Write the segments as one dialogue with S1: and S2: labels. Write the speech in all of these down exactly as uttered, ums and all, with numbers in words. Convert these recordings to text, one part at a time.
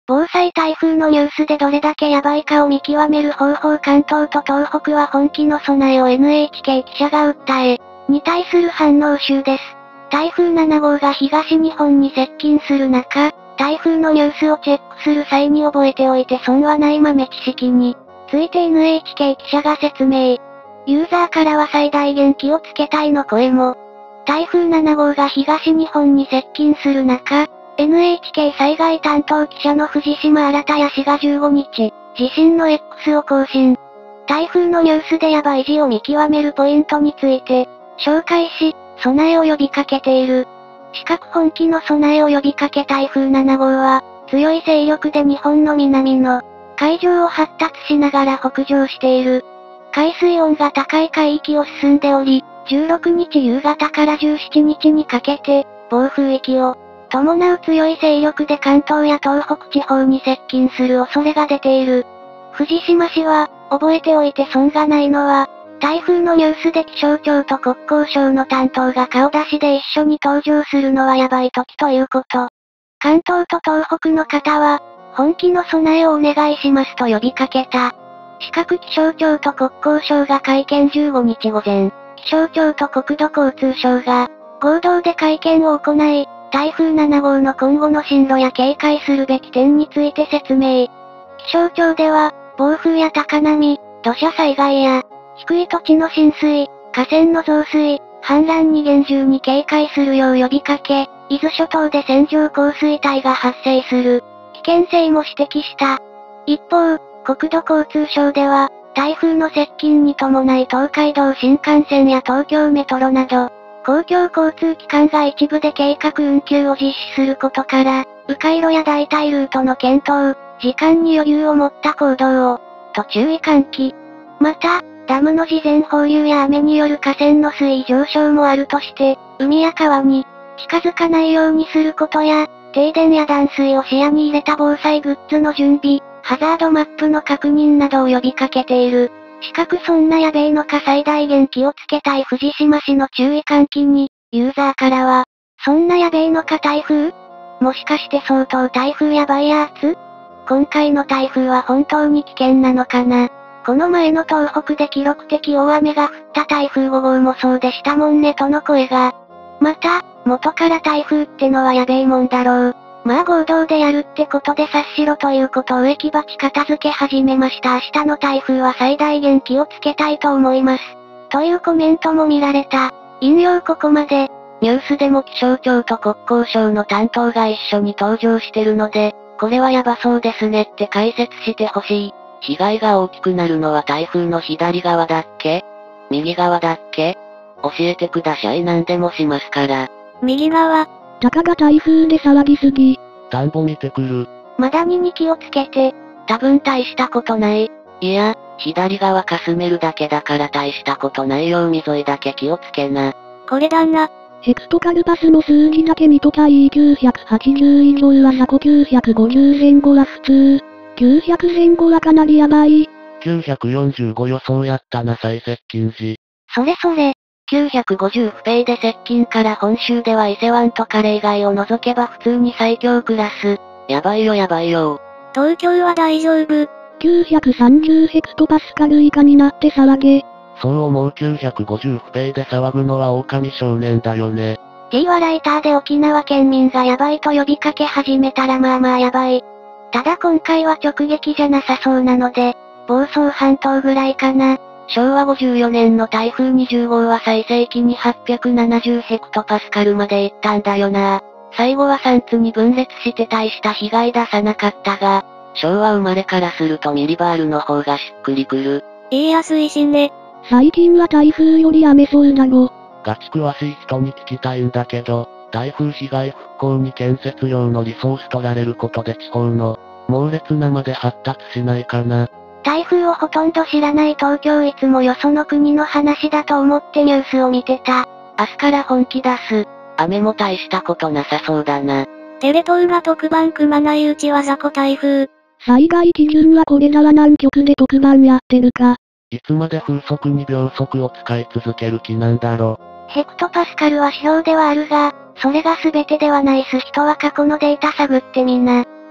S1: 防災台風のニュースでどれだけヤバいかを見極める方法関東と東北は本気の備えを エヌエイチケー 記者が訴え、に対する反応集です。台風ななごうが東日本に接近する中、台風のニュースをチェックする際に覚えておいて損はない豆知識について エヌエイチケー 記者が説明。ユーザーからは最大限気をつけたいの声も。台風ななごうが東日本に接近する中、エヌエイチケー 災害担当記者の藤島新也氏がじゅうごにち、自身の X を更新。台風のニュースでヤバい字を見極めるポイントについて、紹介し、備えを呼びかけている。四角本気の備えを呼びかけ台風ななごうは、強い勢力で日本の南の海上を発達しながら北上している。海水温が高い海域を進んでおり、じゅうろくにち夕方からじゅうしちにちにかけて、暴風域を伴う強い勢力で関東や東北地方に接近する恐れが出ている。藤島氏は、覚えておいて損がないのは、台風のニュースで気象庁と国交省の担当が顔出しで一緒に登場するのはヤバい時ということ。関東と東北の方は、本気の備えをお願いしますと呼びかけた。四国気象庁と国交省が会見じゅうごにち午前、気象庁と国土交通省が、合同で会見を行い、台風ななごうの今後の進路や警戒するべき点について説明。気象庁では、暴風や高波、土砂災害や、低い土地の浸水、河川の増水、氾濫に厳重に警戒するよう呼びかけ、伊豆諸島で線状降水帯が発生する危険性も指摘した。一方、国土交通省では、台風の接近に伴い東海道新幹線や東京メトロなど、公共交通機関が一部で計画運休を実施することから、迂回路や代替ルートの検討、時間に余裕を持った行動を、と注意喚起。また、ダムの事前放流や雨による河川の水位上昇もあるとして、海や川に近づかないようにすることや、停電や断水を視野に入れた防災グッズの準備、ハザードマップの確認などを呼びかけている。四角そんなやべえのか最大限気をつけたい藤島氏の注意喚起に、ユーザーからは、そんなやべえのか台風？もしかして相当台風やばいやつ？今回の台風は本当に危険なのかな？この前の東北で記録的大雨が降った台風ごごうもそうでしたもんねとの声が。また、元から台風ってのはやべえもんだろう。まあ合同でやるってことで察しろということを植木鉢片付け始めました。明日の台風は最大限気をつけたいと思います。というコメントも見られた。引用ここまで。ニュースでも気象庁と国交省の担当が一緒に登場してるので、これはやばそうですねって解説してほしい。被害が大きくなるのは台風の左側だっけ？右側だっけ？教えてください。何でもしますから。
S2: 右側。たかが台風で騒ぎすぎ。
S3: 田んぼ見てくる。
S1: マダニに気をつけて。
S3: 多分大したことない。いや、左側かすめるだけだから大したことないよ。海沿いだけ気をつけな。
S2: これ旦那。
S4: ヘクトパルパスの数字だけ見とたい。きゅうひゃくはちじゅう以上は雑魚、きゅうひゃくごじゅうぜん後は普通。きゅうひゃくぜん後はかなりやばい。
S3: きゅうひゃくよんじゅうご予想やったな最接近時。
S1: それそれ。きゅうひゃくごじゅう不平で接近から本州では伊勢湾とカレ以外を除けば普通に最強クラス。
S3: やばいよやばいよ。
S2: 東京は大丈夫。
S4: きゅうひゃくさんじゅうヘクトパスカル以下になって騒げ。
S3: そう思う。きゅうひゃくごじゅう不平で騒ぐのは狼少年だよね。
S1: T はライターで沖縄県民がやばいと呼びかけ始めたらまあまあやばい。ただ今回は直撃じゃなさそうなので、房総半島ぐらいかな。
S3: しょうわごじゅうよねんの台風にじゅうごうは最盛期にはっぴゃくななじゅうヘクトパスカルまで行ったんだよな。最後はさんつに分裂して大した被害出さなかったが、昭和生まれからするとミリバールの方がしっくりくる。
S2: 言いやすいしね。
S4: 最近は台風より雨そうだろ。
S3: ガチ詳しい人に聞きたいんだけど、台風被害復興に建設用のリソース取られることで地方の猛烈なまで発達しないかな。
S1: 台風をほとんど知らない東京いつもよその国の話だと思ってニュースを見てた。
S3: 明日から本気出す。雨も大したことなさそうだな。
S2: テレ東が特番組まないうちは雑魚台風。
S4: 災害基準はこれなら南極で特番やってるか。
S3: いつまで風速に秒速を使い続ける気なんだろ。
S1: ヘクトパスカルは指標ではあるが、それが全てではないす。人は過去のデータ探ってみな。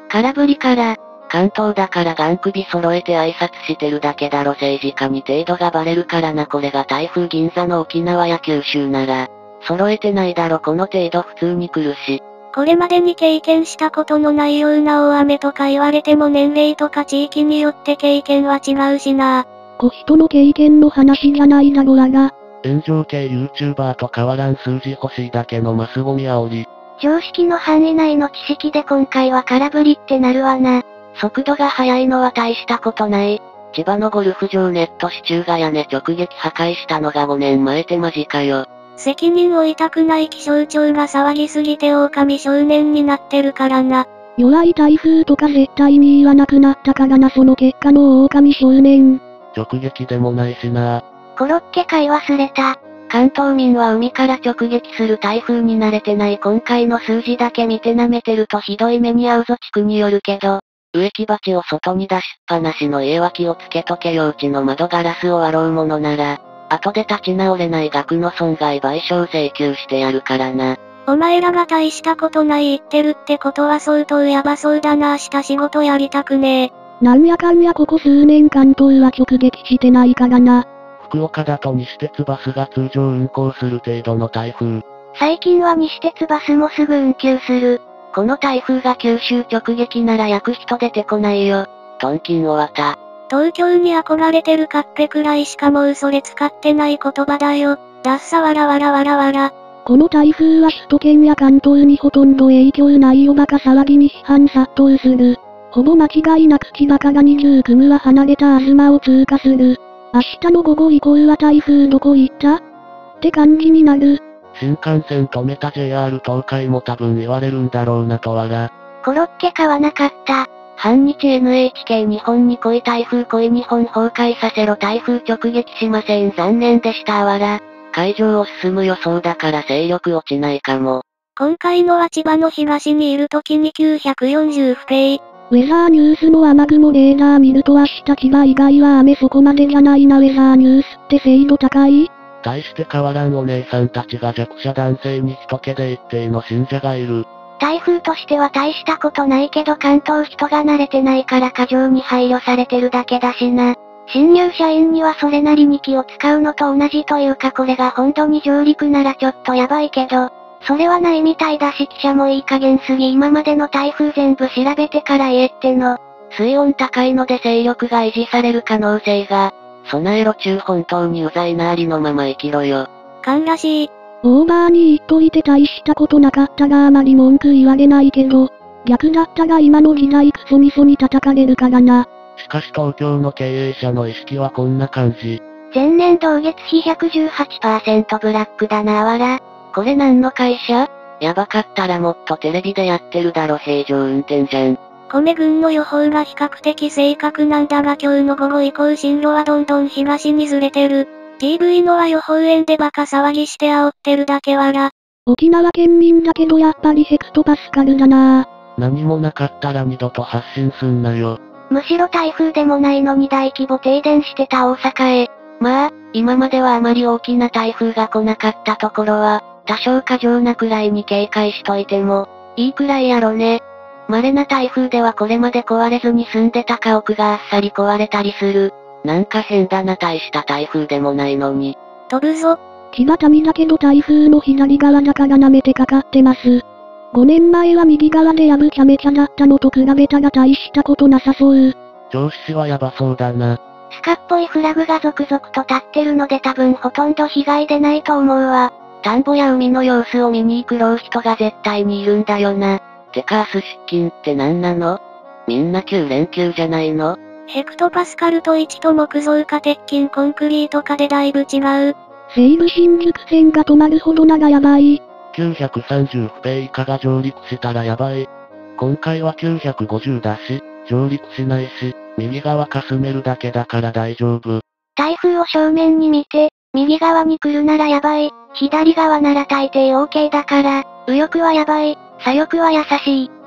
S3: 空振りから、関東だからガン首揃えて挨拶してるだけだろ政治家に程度がバレるからなこれが台風銀座の沖縄や九州なら、揃えてないだろこの程度普通に来るし。
S2: これまでに経験したことのないような大雨とか言われても年齢とか地域によって経験は違うしな。
S4: コストの経験の話じゃないだろあが。
S5: 炎上系 YouTuber と変わらん数字欲しいだけのマスゴミ煽り。
S1: 常識の範囲内の知識で今回は空振りってなるわな。
S3: 速度が速いのは大したことない。千葉のゴルフ場ネット支柱が屋根直撃破壊したのがごねんまえってマジかよ。
S2: 責任負いたくない気象庁が騒ぎすぎて狼少年になってるからな。
S4: 弱い台風とか絶対に言わなくなったからなその結果の狼少年。
S5: 直撃でもないしな。
S1: コロッケ買い忘れた。
S3: 関東民は海から直撃する台風に慣れてない今回の数字だけ見て舐めてるとひどい目に遭うぞ地区によるけど、植木鉢を外に出しっぱなしの家は気をつけとけ用地の窓ガラスを割ろうものなら、後で立ち直れない額の損害賠償請求してやるからな。
S2: お前らが大したことない言ってるってことは相当ヤバそうだな明日仕事やりたくねえ。
S4: なんやかんやここ数年関東は直撃してないからな。
S5: 福岡だと西鉄バスが通常運行する程度の台風。
S1: 最近は西鉄バスもすぐ運休する。
S3: この台風が九州直撃なら焼く人出てこないよ。トンキン終わった。
S2: 東京に憧れてるカッペくらいしかもうそれ使ってない言葉だよ。ダッサわらわらわらわら。
S4: この台風は首都圏や関東にほとんど影響ないよバカ騒ぎに批判殺到する。ほぼ間違いなく千葉からにじゅうきゅうは離れた東を通過する。明日の午後以降は台風どこ行ったって感じになる。
S5: 新幹線止めた ジェイアール 東海も多分言われるんだろうなとわら。
S1: コロッケ買わなかった。
S3: 反日 エヌエイチケー 日本に来い台風来い日本崩壊させろ台風直撃しません残念でしたあわら。海上を進む予想だから勢力落ちないかも。
S2: 今回のは千葉の東にいる時にきゅうひゃくよんじゅう不定。
S4: ウェザーニュースの雨雲レーダー見ると明日千葉以外は雨そこまでじゃないなウェザーニュースって精度高い？
S5: 大して変わらんお姉さんたちが弱者男性に人気で一定の信者がいる。
S1: 台風としては大したことないけど関東人が慣れてないから過剰に配慮されてるだけだしな。新入社員にはそれなりに気を使うのと同じというかこれが本土に上陸ならちょっとやばいけど、それはないみたいだし記者もいい加減すぎ今までの台風全部調べてから言えっての。
S3: 水温高いので勢力が維持される可能性が。備えろ中本当にうざいなありのまま生きろよ。
S2: 勘らしい。
S4: オーバーに言っといて大したことなかったがあまり文句言われないけど、逆だったが今の時代クソみそに叩かれるからな。
S5: しかし東京の経営者の意識はこんな感じ。
S1: 前年同月比 ひゃくじゅうはちパーセント ブラックだなあわら。
S3: これ何の会社？やばかったらもっとテレビでやってるだろ平常運転じゃん。
S2: 米軍の予報が比較的正確なんだが今日の午後以降進路はどんどん東にずれてる。ティーブイ のは予報円でバカ騒ぎして煽ってるだけわら。
S4: 沖縄県民だけどやっぱりヘクトパスカルだなぁ。
S5: 何もなかったら二度と発信すんなよ。
S1: むしろ台風でもないのに大規模停電してた大阪へ。
S3: まあ、今まではあまり大きな台風が来なかったところは、多少過剰なくらいに警戒しといても、いいくらいやろね。稀な台風ではこれまで壊れずに住んでた家屋があっさり壊れたりする。なんか変だな大した台風でもないのに。
S2: 飛ぶぞ。
S4: 千葉民だけど台風の左側だから舐めてかかってます。ごねんまえは右側でやぶちゃめちゃだったのと比べたら大したことなさそう。
S5: 銚子市はやばそうだな。
S1: スカっぽいフラグが続々と立ってるので多分ほとんど被害出ないと思うわ。
S3: 田んぼや海の様子を見に行くろう人が絶対にいるんだよな。てか明日出勤って何なの？みんなきゅう連休じゃないの？
S2: ヘクトパスカルといちと木造か鉄筋コンクリートかでだいぶ違う。
S4: 西武新宿線が止まるほどならやばい。
S5: きゅうひゃくさんじゅう不定以下が上陸したらやばい。今回はきゅうひゃくごじゅうだし、上陸しないし、右側かすめるだけだから大丈夫。
S1: 台風を正面に見て、右側に来るならやばい、左側なら大抵 OK だから、右翼はやばい、左翼は優しい。